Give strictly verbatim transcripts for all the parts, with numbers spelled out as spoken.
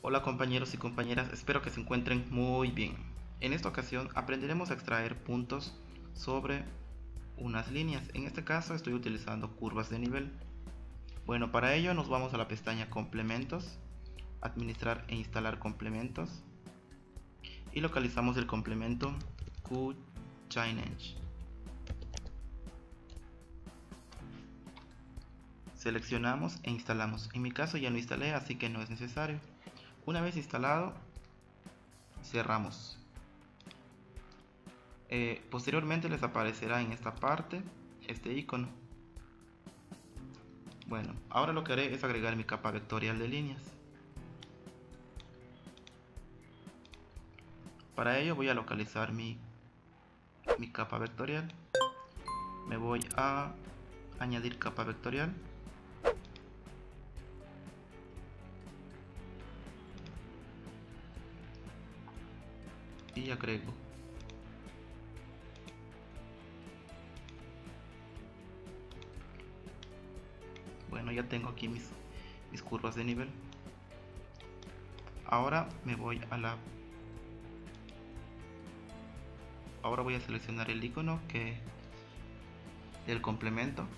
Hola compañeros y compañeras, espero que se encuentren muy bien. En esta ocasión aprenderemos a extraer puntos sobre unas líneas. En este caso estoy utilizando curvas de nivel. Bueno, para ello nos vamos a la pestaña Complementos, Administrar e instalar complementos y localizamos el complemento QChange. Seleccionamos e instalamos. En mi caso ya lo instalé, así que no es necesario. Una vez instalado, cerramos. Eh, posteriormente les aparecerá en esta parte este icono. Bueno, ahora lo que haré es agregar mi capa vectorial de líneas. Para ello voy a localizar mi, mi capa vectorial. Me voy a añadir capa vectorial. Y agrego. Bueno, ya tengo aquí mis, mis curvas de nivel. Ahora me voy a la... Ahora voy a seleccionar el icono que del complemento.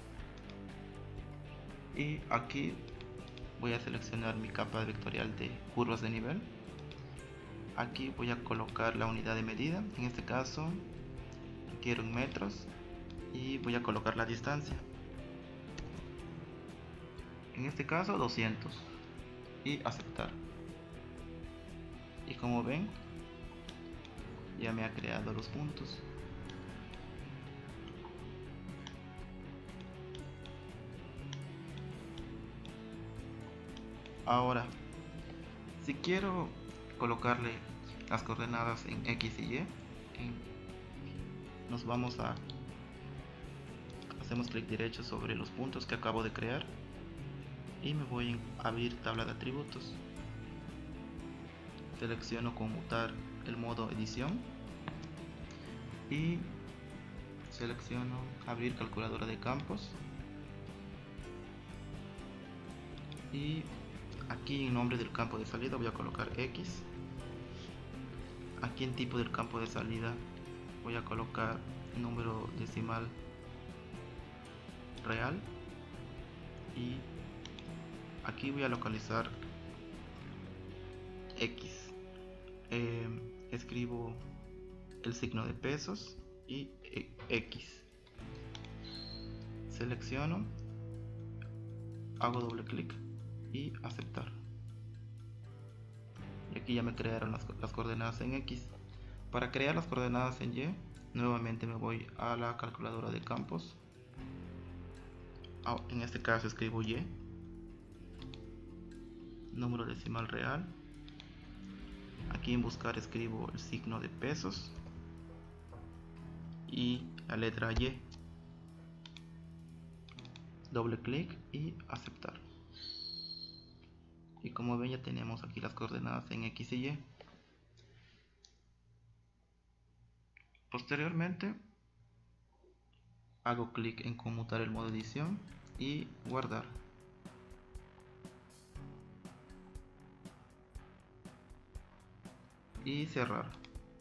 Y aquí voy a seleccionar mi capa vectorial de curvas de nivel. Aquí voy a colocar la unidad de medida, en este caso quiero en metros y voy a colocar la distancia, en este caso doscientos, y aceptar. Y como ven, ya me ha creado los puntos. Ahora, si quiero colocarle las coordenadas en X y Y, en, nos vamos a hacemos clic derecho sobre los puntos que acabo de crear y me voy a abrir tabla de atributos. Selecciono conmutar el modo edición y selecciono abrir calculadora de campos, y aquí en nombre del campo de salida voy a colocar X. Aquí en tipo del campo de salida voy a colocar número decimal real y aquí voy a localizar X. Eh, escribo el signo de pesos y X. Selecciono, hago doble clic y aceptar. Y aquí ya me crearon las, las coordenadas en X. Para crear las coordenadas en Y, nuevamente me voy a la calculadora de campos. En este caso escribo Y, número decimal real. Aquí en buscar escribo el signo de pesos y la letra Y. Doble clic y aceptar. Y como ven, ya tenemos aquí las coordenadas en X y Y. Posteriormente hago clic en conmutar el modo edición y guardar. Y cerrar.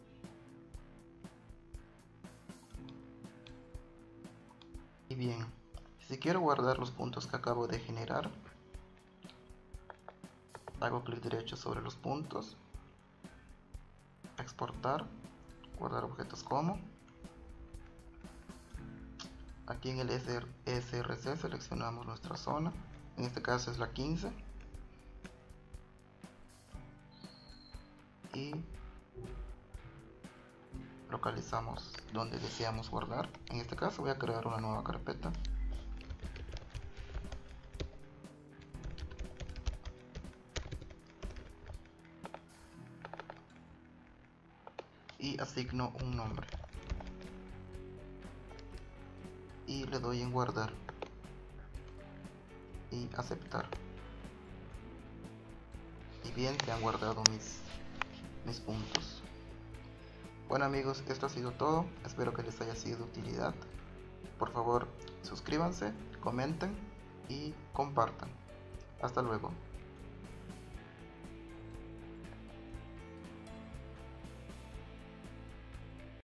Y bien, si quiero guardar los puntos que acabo de generar, hago clic derecho sobre los puntos, exportar, guardar objetos como. Aquí en el S R C seleccionamos nuestra zona, en este caso es la quince, y localizamos donde deseamos guardar. En este caso voy a crear una nueva carpeta y asigno un nombre y le doy en guardar y aceptar. Y bien, se han guardado mis, mis puntos. Bueno amigos, esto ha sido todo, espero que les haya sido de utilidad. Por favor, suscríbanse, comenten y compartan. Hasta luego.